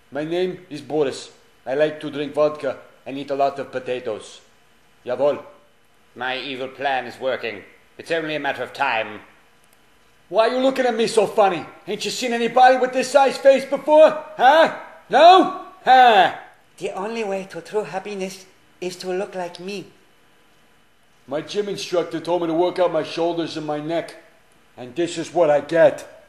My name is Boris. I like to drink vodka and eat a lot of potatoes. Jawohl. My evil plan is working. It's only a matter of time. Why are you looking at me so funny? Ain't you seen anybody with this size face before? Huh? No? Huh? The only way to true happiness is to look like me. My gym instructor told me to work out my shoulders and my neck. And this is what I get.